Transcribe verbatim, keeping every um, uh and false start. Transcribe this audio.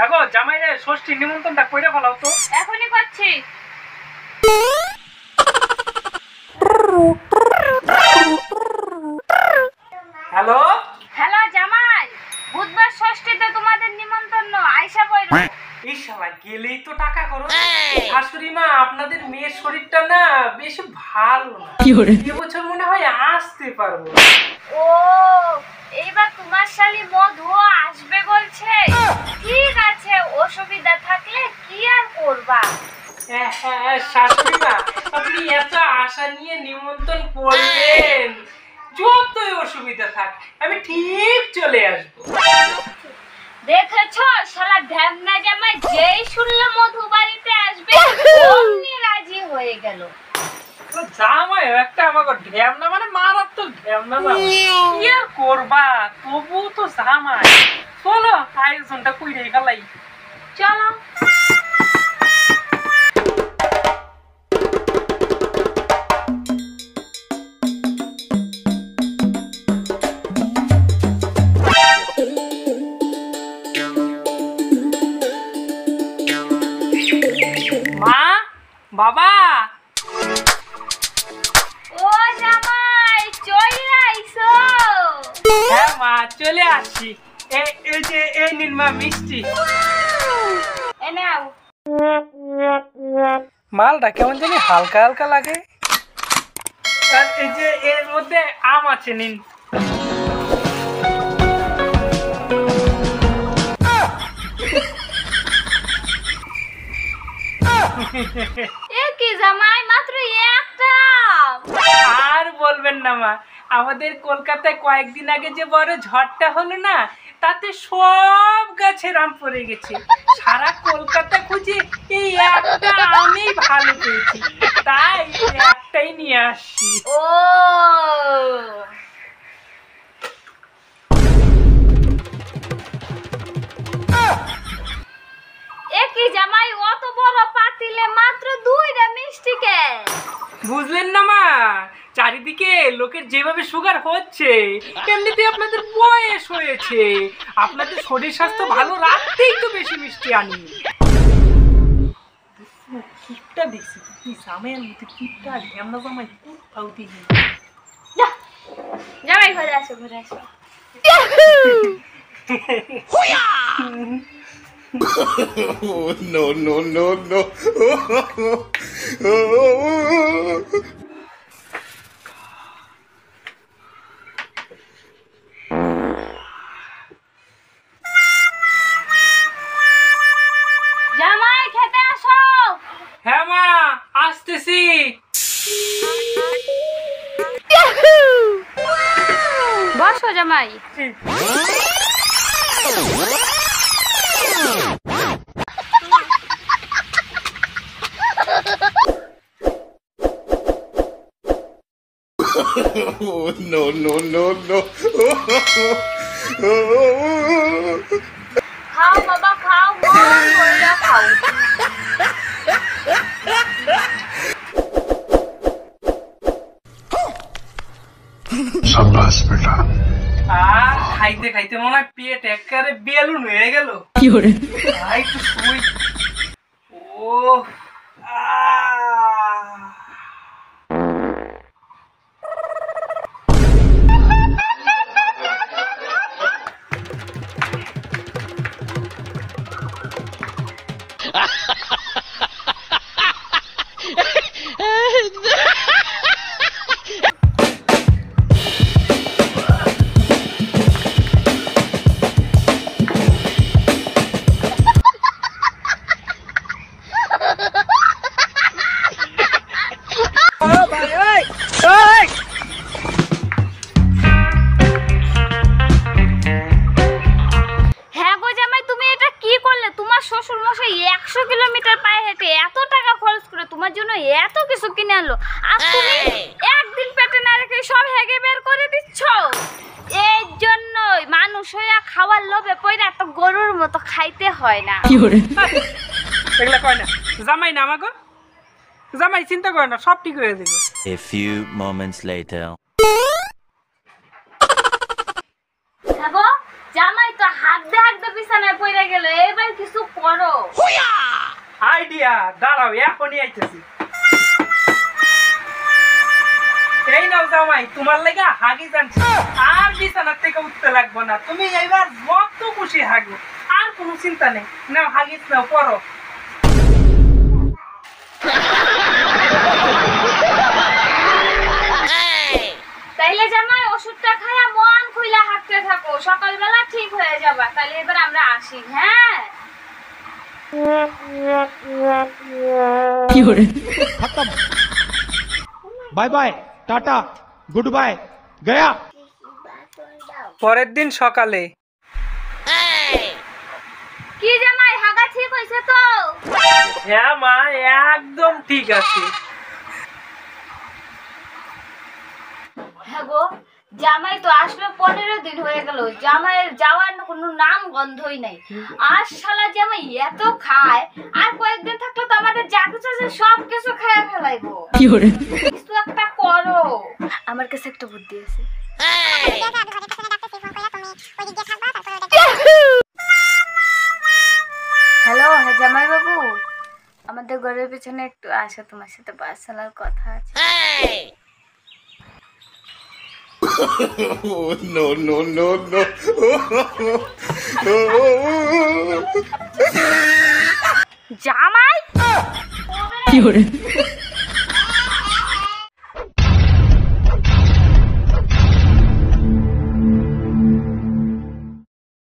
হ্যাঁ গো জামাইরে ষষ্ঠী নিমন্ত্রণটা কইরা ফেলাও তো। এখনই করছি। হ্যালো হ্যালো জামাই, বুধবার ষষ্ঠীতে তোমাদের নিমন্ত্রণ, আইসা পড়ো। এই শালা গেলেই তো টাকা খরচ। শাশুড়ি মা আপনাদের মেয়ের শরীরটা না বেশি ভালো না, এবছর মনে হয় আসতে পারবো। ও এইবার তোমার শালি মধু আসবে বলছে। ঠিক আছে, অসুবিধা থাকলে কি আর করবা। হ্যাঁ হ্যাঁ শাশুড়ি মা, আপনি এত আশা নিয়ে নিমন্ত্রণ করলেন, যতই অসুবিধা থাক আমি ঠিক চলে আসবো। দেখেছো শালা ঢ্যামনা জামাই, যেই শুনলো মধু বাড়িতে আসবে অমনি রাজি হয়ে গেল। জামাই একটা আমাকে ঢ্যামনা মানে মারাত্মক ঢ্যামনা জামাই, কি আর করবা, তবু তো জামাই। চলো আয়োজনটা কইরে ফেলাই। চলো। মা বাবা। ও জামাই চলে আইছো? হ্যাঁ মা চলে আসছি। এই এই যে এই নিন মা মিষ্টি। এ নাও। মালটা কেমন জানি হালকা হালকা লাগে। আর এই যে এর মধ্যে আম আছে, নিন। এ কি জামাই, মাত্র একটা? আর বলবেন না মা, আমাদের কলকাতায় কয়েকদিন আগে যে বড় ঝড়টা হলো না, তাতে সব গাছের আম পড়ে গেছে। সারা কলকাতা খুঁজে এই একটা আমি ভালো পেয়েছি, তাই একটাই নিয়ে আসছি। ও এ কি জামাই, অত বড় পাতিলে মাত্র দুইটা মিষ্টি কে? বুঝলেন না মা, চারিদিকে লোকের যেভাবে সুগার হচ্ছে, এমনিতে আপনাদের বয়স হয়েছে, আপনাদের শরীর স্বাস্থ্য ভালো রাখতেই তো বেশি মিষ্টি আনি। কিপটা দেখছি কি জামাইয়ের মধ্যে, কিপটা ঢ্যামনা জামাই কোথাও দেখি। যা জামাই ঘরে আসো, ঘরে আসো। Oh, no, no, no, no. জামাই খেতে আসো। হ্যাঁ মা আসতেছি। বসো জামাই। Oh, no, no, no, no. খাও বাবা খাও, মন ভরে খাও। शाबाश बेटा। আর খাইতে খাইতে মনে হয় পেট একেবারে বেলুন হয়ে গেল। কি করে একটু শুই। ও আ হ্যাঁ গো জামাই, তুমি এটা কি করলে? তোমার শ্বশুর মশাই একশো কিলোমিটার পায়ে হেঁটে এত টাকা খরচ করে তোমার জন্য এত কিছু কিনে আনলো, আর তুমি একদিন পেটে না রেখে সব হেগে বের করে দিচ্ছ। এর জন্যই মানুষ হইয়া খাওয়ার লোভে পড়ে এত গরুর মতো খাইতে হয় না। কি করে এগুলা কয় না জামাই না আমাকে, জামাই চিন্তা করে না, সব ঠিক হয়ে যাবে। A few moments later. জামাই তো হাত দে হাত দে বিছানায় পড়ে গেল, এবার কিছু মিয়া দাঁড়াও এখনই আইতেছি। এই নাও জামাই তোমার লাগা হাগিস আনছি, আর বিছানার থেকে উঠতে লাগবে না, তুমি এবার যত খুশি হাগো, আর কোনো চিন্তা নেই। নাও হাগিস নাও, পরো। তাইলে জামাই ওষুধটা খায়া মন খুইলা হাঁটতে থাকো, সকালবেলা ঠিক হয়ে যাবা। তাইলে এবার আমরা আসি। হ্যাঁ खत्म bye bye tata goodbye गया। পরের দিন সকালে কি জামাই হাগা ঠিক হইছে তো? হ্যাঁ মা, একদম ঠিক আছে। হ্যাঁ গো, জামাই তো আসলে পনেরো দিন হয়ে গেল, জামাইয়ের যাওয়ার কোনো নাম গন্ধই নাই। আর শালা জামাই এত খায়, আর কয়েকদিন থাকলে তো আমাদের যা কিছু আছে সব কিছু খাইয়া ফেলাইবো। কিছু একটা করো, আমার কাছে একটা বুদ্ধি আছে। হ্যালো, হ্যাঁ জামাই বাবু, আমাদের ঘরের পিছনে একটু আসো, তোমার সাথে পার্সোনাল কথা আছে। Oh, no, no, no, no. জামাই